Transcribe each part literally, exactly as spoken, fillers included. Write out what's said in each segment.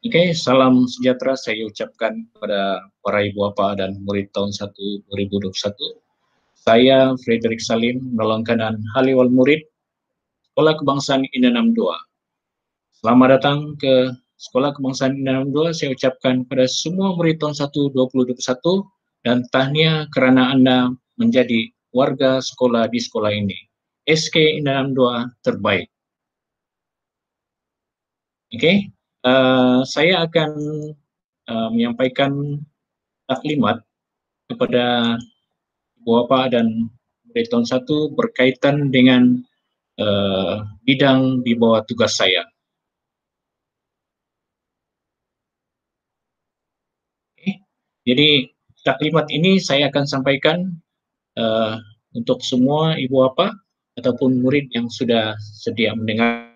Oke, salam sejahtera saya ucapkan kepada para ibu bapak dan murid tahun satu dua ribu dua puluh satu. Saya Frederick Salim, menolongkan dan Haliwal Murid Sekolah Kebangsaan Indah enam puluh dua. Selamat datang ke Sekolah Kebangsaan Indah enam puluh dua. Saya ucapkan kepada semua murid tahun satu dua ribu dua puluh satu dan tahniah karena Anda menjadi warga sekolah di sekolah ini. S K Indah enam puluh dua terbaik. Oke, okay? uh, saya akan uh, menyampaikan taklimat kepada ibu bapak dan murid tahun satu berkaitan dengan uh, bidang di bawah tugas saya. Okay. Jadi taklimat ini saya akan sampaikan uh, untuk semua ibu bapak ataupun murid yang sudah sedia mendengar.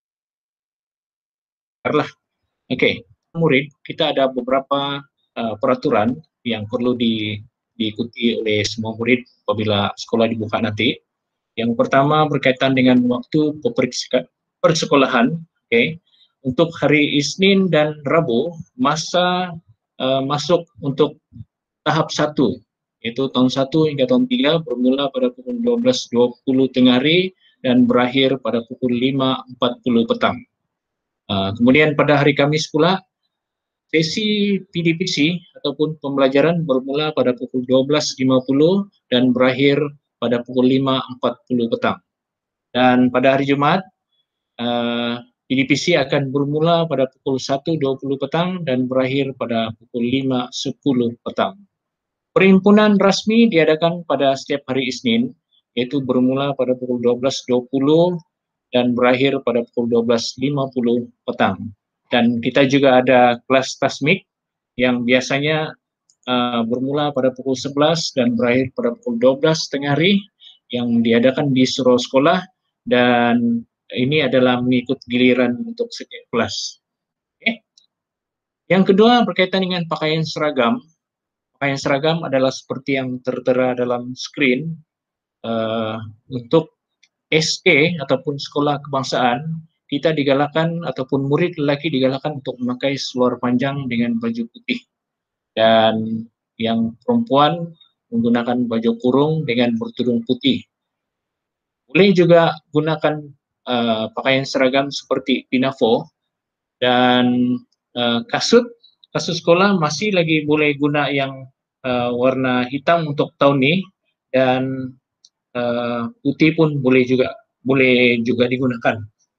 Oke, okay. Murid, kita ada beberapa uh, peraturan yang perlu di, diikuti oleh semua murid apabila sekolah dibuka nanti. Yang pertama berkaitan dengan waktu persekolahan. Okay. Untuk hari Isnin dan Rabu, masa uh, masuk untuk tahap satu, yaitu tahun satu hingga tahun tiga bermula pada pukul dua belas dua puluh tengah hari dan berakhir pada pukul lima empat puluh petang. Uh, kemudian pada hari Kamis pula, sesi P D P C ataupun pembelajaran bermula pada pukul dua belas lima puluh dan berakhir pada pukul lima empat puluh petang. Dan pada hari Jumat, uh, P D P C akan bermula pada pukul satu dua puluh petang dan berakhir pada pukul lima sepuluh petang. Perhimpunan rasmi diadakan pada setiap hari Isnin, yaitu bermula pada pukul dua belas dua puluh dan berakhir pada pukul dua belas lima puluh petang. Dan kita juga ada kelas tasmik yang biasanya uh, bermula pada pukul sebelas dan berakhir pada pukul dua belas tengah hari yang diadakan di seluruh sekolah, dan ini adalah mengikut giliran untuk setiap kelas. Okay. Yang kedua berkaitan dengan pakaian seragam. Pakaian seragam adalah seperti yang tertera dalam screen. Uh, untuk S K ataupun sekolah kebangsaan, kita digalakkan ataupun murid lelaki digalakkan untuk memakai seluar panjang dengan baju putih, dan yang perempuan menggunakan baju kurung dengan bertudung putih. Boleh juga gunakan uh, pakaian seragam seperti pinafore, dan uh, kasut kasut sekolah masih lagi boleh guna yang uh, warna hitam untuk tahun ini, dan uh, putih pun boleh juga boleh juga digunakan.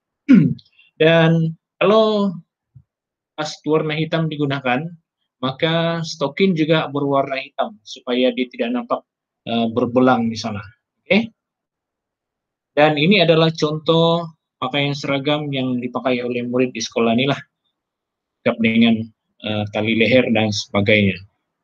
Dan kalau pas warna hitam digunakan, maka stokin juga berwarna hitam supaya dia tidak nampak uh, berbelang di sana. Oke? Okay? Dan ini adalah contoh pakaian seragam yang dipakai oleh murid di sekolah inilah, dengan uh, tali leher dan sebagainya.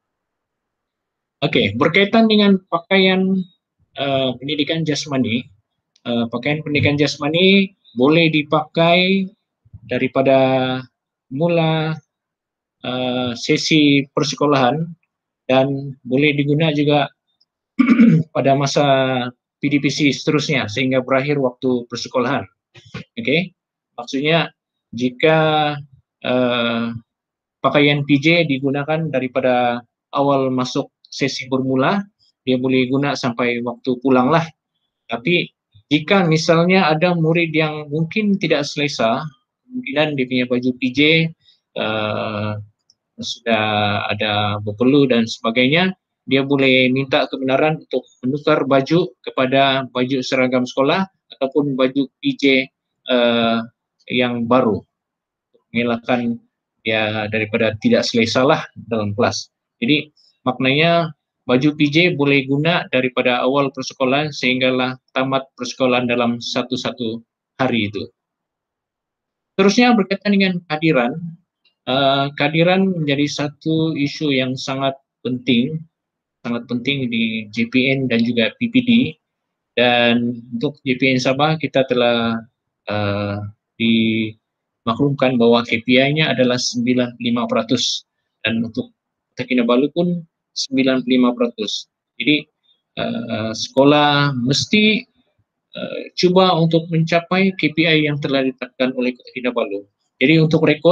Oke, okay, berkaitan dengan pakaian uh, pendidikan jasmani, uh, pakaian pendidikan jasmani boleh dipakai daripada mula uh, sesi persekolahan dan boleh digunakan juga pada masa P D P C seterusnya sehingga berakhir waktu persekolahan. Oke, okay? Maksudnya jika uh, pakaian P J digunakan daripada awal masuk sesi bermula, dia boleh guna sampai waktu pulang lah. Tapi jika misalnya ada murid yang mungkin tidak selesa, kemungkinan dia punya baju P J uh, sudah ada berpeluh dan sebagainya, dia boleh minta kebenaran untuk menukar baju kepada baju seragam sekolah ataupun baju P J uh, yang baru, mengelakkan ya daripada tidak selesa lah dalam kelas. Jadi maknanya baju P J boleh guna daripada awal persekolahan sehinggalah tamat persekolahan dalam satu-satu hari itu. Terusnya berkaitan dengan kehadiran. Uh, kehadiran menjadi satu isu yang sangat penting, sangat penting di J P N dan juga P P D. Dan untuk J P N Sabah kita telah uh, dimaklumkan bahwa K P I-nya adalah sembilan puluh lima peratus, dan untuk Kota Kinabalu pun sembilan puluh lima peratus. Jadi uh, sekolah mesti uh, cuba untuk mencapai K P I yang telah ditetapkan oleh Kota Kinabalu. Jadi untuk rekod,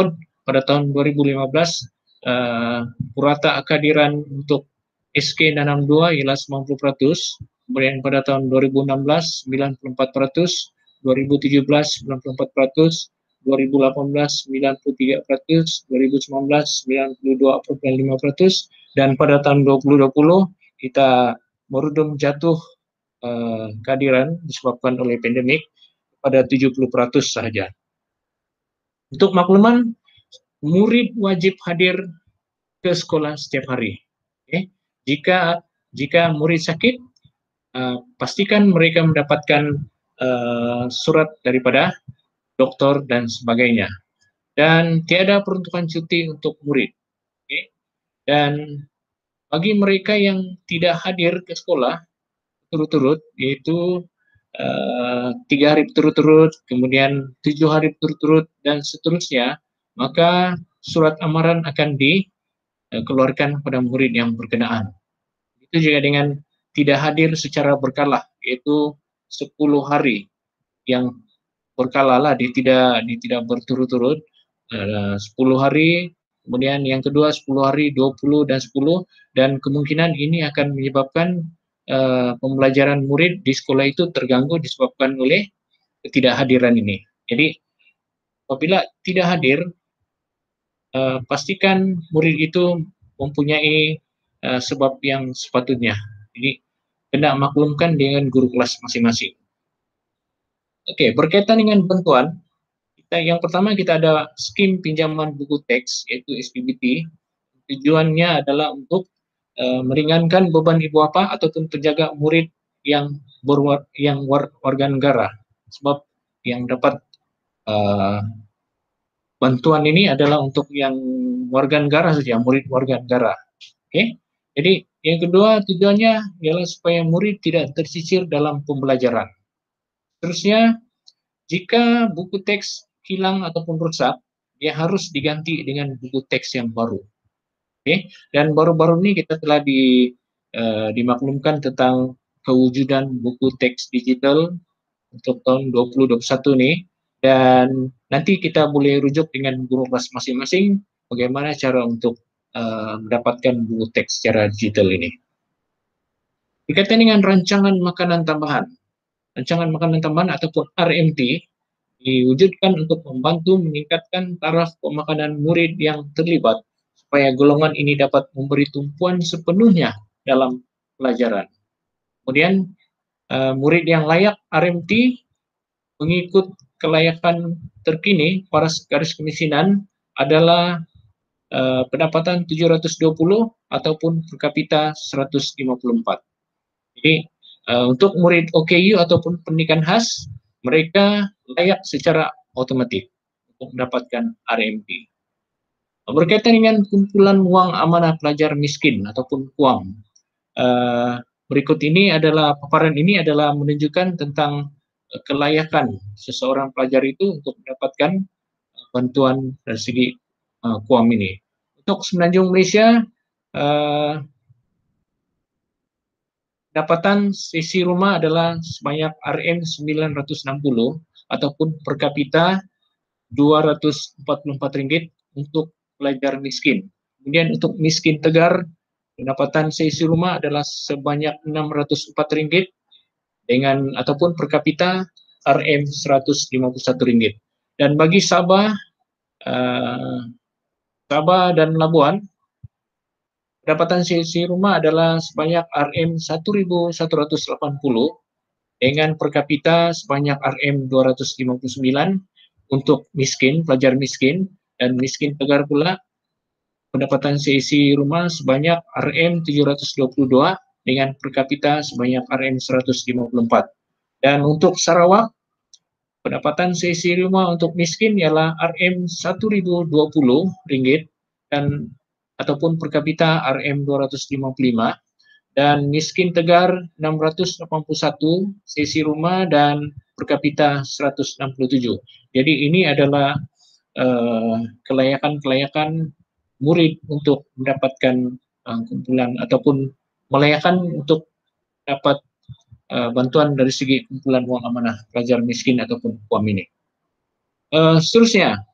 pada tahun dua ribu lima belas uh, purata kehadiran untuk S K enam puluh dua ialah sembilan puluh peratus, kemudian pada tahun dua ribu enam belas sembilan puluh empat peratus, dua ribu tujuh belas sembilan puluh empat peratus, dua ribu delapan belas sembilan puluh tiga peratus, dua ribu sembilan belas sembilan puluh dua koma lima peratus, dan pada tahun dua ribu dua puluh kita merudum jatuh uh, kehadiran disebabkan oleh pandemik pada tujuh puluh peratus saja. Untuk makluman, murid wajib hadir ke sekolah setiap hari. Okay. Jika jika murid sakit, uh, pastikan mereka mendapatkan uh, surat daripada dokter dan sebagainya. Dan tiada peruntukan cuti untuk murid. Okay. Dan bagi mereka yang tidak hadir ke sekolah turut-turut, yaitu uh, tiga hari berturut-turut, kemudian tujuh hari berturut-turut, dan seterusnya, maka surat amaran akan dikeluarkan pada murid yang berkenaan. Itu juga dengan tidak hadir secara berkala, yaitu sepuluh hari yang berkala lah, di tidak di tidak berturut-turut, uh, sepuluh hari, kemudian yang kedua sepuluh hari, dua puluh dan sepuluh, dan kemungkinan ini akan menyebabkan uh, pembelajaran murid di sekolah itu terganggu disebabkan oleh ketidakhadiran ini. Jadi apabila tidak hadir, uh, pastikan murid itu mempunyai uh, sebab yang sepatutnya. Jadi hendak maklumkan dengan guru kelas masing-masing. Oke, berkaitan dengan bantuan, kita, yang pertama kita ada skim pinjaman buku teks, yaitu S P B T. Tujuannya adalah untuk uh, meringankan beban ibu bapa ataupun penjaga murid yang berwar, yang war, warga negara. Sebab yang dapat uh, bantuan ini adalah untuk yang warga negara saja, murid warga negara. Oke, jadi yang kedua tujuannya ialah supaya murid tidak tersisir dalam pembelajaran. Terusnya, jika buku teks hilang ataupun rusak, dia harus diganti dengan buku teks yang baru. Oke, dan baru-baru ini kita telah di, uh, dimaklumkan tentang kewujudan buku teks digital untuk tahun dua ribu dua puluh satu nih, dan nanti kita boleh rujuk dengan guru kelas masing-masing bagaimana cara untuk uh, mendapatkan buku teks secara digital ini. Berkaitan dengan rancangan makanan tambahan, rancangan makanan tambahan ataupun R M T diwujudkan untuk membantu meningkatkan taraf pemakanan murid yang terlibat supaya golongan ini dapat memberi tumpuan sepenuhnya dalam pelajaran. Kemudian uh, murid yang layak R M T mengikut kelayakan terkini para garis kemiskinan adalah uh, pendapatan tujuh ratus dua puluh ataupun per kapita seratus lima puluh empat. Jadi uh, untuk murid O K U ataupun pendidikan khas, mereka layak secara otomatis untuk mendapatkan R M T. Berkaitan dengan kumpulan uang amanah pelajar miskin ataupun U A M, uh, berikut ini adalah paparan ini adalah menunjukkan tentang uh, kelayakan seseorang pelajar itu untuk mendapatkan uh, bantuan dari segi uh, U A M ini. Untuk Semenanjung Malaysia, uh, pendapatan sesi rumah adalah sebanyak R M sembilan ratus enam puluh ataupun per kapita dua ratus empat puluh empat ringgit untuk pelajar miskin. Kemudian untuk miskin tegar, pendapatan sesi rumah adalah sebanyak enam ratus empat ringgit dengan ataupun per kapita R M seratus lima puluh satu ringgit. Dan bagi Sabah, uh, Sabah dan Labuan, pendapatan sesi rumah adalah sebanyak R M seribu seratus delapan puluh dengan per kapita sebanyak R M dua ratus lima puluh sembilan untuk miskin, pelajar miskin, dan miskin tegar pula pendapatan sesi rumah sebanyak R M tujuh ratus dua puluh dua dengan per kapita sebanyak R M seratus lima puluh empat. Dan untuk Sarawak, pendapatan sesi rumah untuk miskin ialah R M seribu dua puluh ringgit dan ataupun per kapita R M dua ratus lima puluh lima, dan miskin tegar enam ratus delapan puluh satu sesi rumah dan per kapita seratus enam puluh tujuh. Jadi ini adalah kelayakan-kelayakan uh, murid untuk mendapatkan uh, kumpulan ataupun melayakan untuk dapat uh, bantuan dari segi kumpulan uang amanah pelajar miskin ataupun U A M ini. Uh, seterusnya,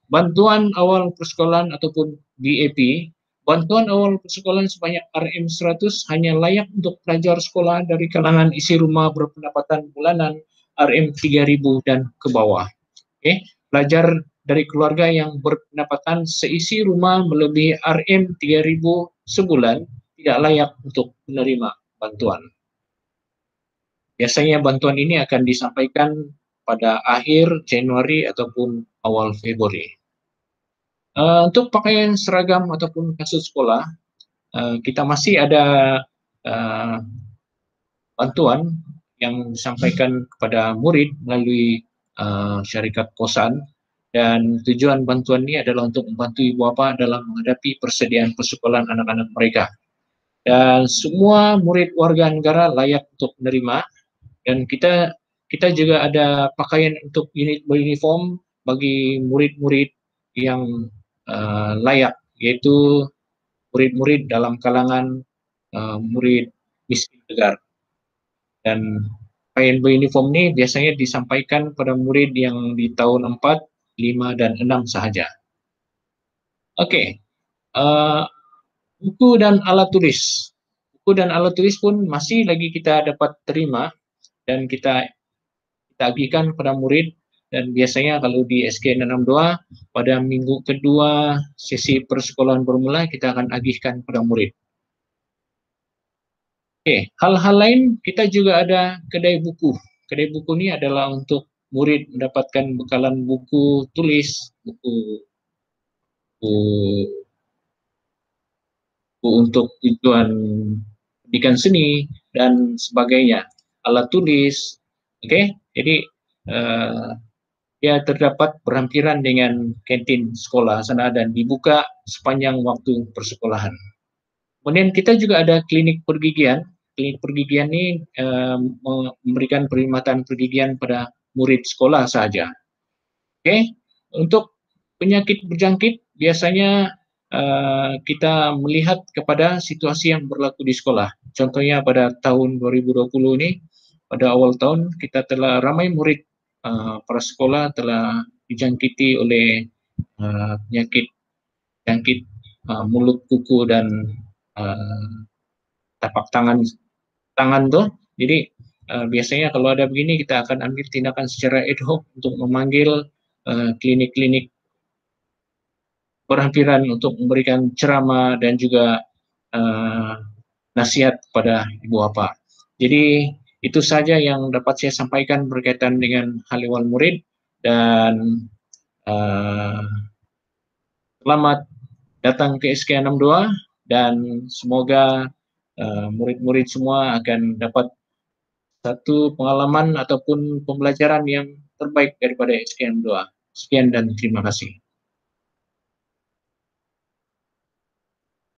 bantuan awal persekolahan ataupun B A P, bantuan awal persekolahan sebanyak R M seratus hanya layak untuk pelajar sekolah dari kalangan isi rumah berpendapatan bulanan R M tiga ribu dan ke bawah. Oke, pelajar dari keluarga yang berpendapatan seisi rumah melebihi R M tiga ribu sebulan tidak layak untuk menerima bantuan. Biasanya bantuan ini akan disampaikan pada akhir Januari ataupun awal Februari. Uh, untuk pakaian seragam ataupun kasut sekolah, uh, kita masih ada uh, bantuan yang disampaikan kepada murid melalui uh, syarikat kosan, dan tujuan bantuan ini adalah untuk membantu ibu bapa dalam menghadapi persediaan persekolahan anak-anak mereka. Dan semua murid warga negara layak untuk menerima, dan kita kita juga ada pakaian untuk unit beruniform bagi murid-murid yang uh, layak, yaitu murid-murid dalam kalangan uh, murid miskin negara. Dan pakaian beruniform ini biasanya disampaikan pada murid yang di tahun empat, lima, dan enam sahaja. Oke, okay. uh, buku dan alat tulis. Buku dan alat tulis pun masih lagi kita dapat terima dan kita kita agihkan pada murid, dan biasanya kalau di S K enam puluh dua pada minggu kedua sesi persekolahan bermula kita akan agihkan pada murid. Oke, hal-hal lain kita juga ada kedai buku. Kedai buku ini adalah untuk murid mendapatkan bekalan buku tulis, buku, buku untuk tujuan pendidikan seni dan sebagainya, alat tulis. Oke, okay? Jadi uh, ya terdapat berhampiran dengan kantin sekolah sana dan dibuka sepanjang waktu persekolahan. Kemudian kita juga ada klinik pergigian. Klinik pergigian ini uh, memberikan perkhidmatan pergigian pada murid sekolah saja. Oke, okay? Untuk penyakit berjangkit biasanya Uh, kita melihat kepada situasi yang berlaku di sekolah. Contohnya pada tahun dua ribu dua puluh ini, pada awal tahun kita telah ramai murid uh, para sekolah telah dijangkiti oleh uh, penyakit jangkit uh, mulut, kuku, dan uh, tapak tangan tangan tuh. Jadi uh, biasanya kalau ada begini kita akan ambil tindakan secara ad hoc untuk memanggil klinik-klinik uh, berhampiran untuk memberikan ceramah dan juga uh, nasihat pada ibu bapa. Jadi itu saja yang dapat saya sampaikan berkaitan dengan hal ehwal murid, dan uh, selamat datang ke S K enam puluh dua, dan semoga murid-murid uh, semua akan dapat satu pengalaman ataupun pembelajaran yang terbaik daripada S K enam puluh dua. Sekian dan terima kasih.